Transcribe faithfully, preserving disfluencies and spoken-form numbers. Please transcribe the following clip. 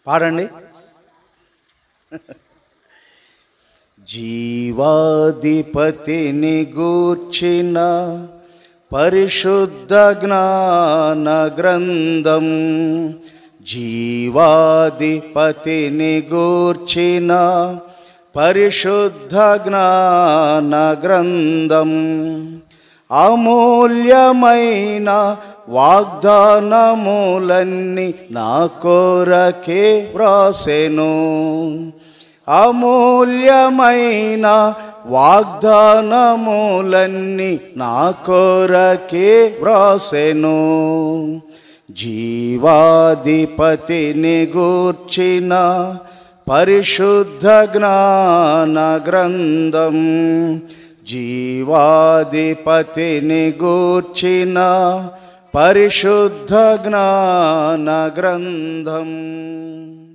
పాడండి. జీవాధిపతిని గూర్చిన పరిశుద్ధ జ్ఞాన గ్రంథం, జీవాధిపతిని గూర్చిన పరిశుద్ధ జ్ఞాన గ్రంథం, అమూల్యమైన వాగ్దానములన్నీ నా కొరకే వ్రాసెను. అమూల్యమైన వాగ్దానములన్నీ నా కొరకే వ్రాసెను. జీవాధిపతిని గూర్చిన పరిశుద్ధ జ్ఞాన గ్రంథం, జీవాధిపతిని గూర్చిన పరిశుద్ధ జ్ఞాన గ్రంథం.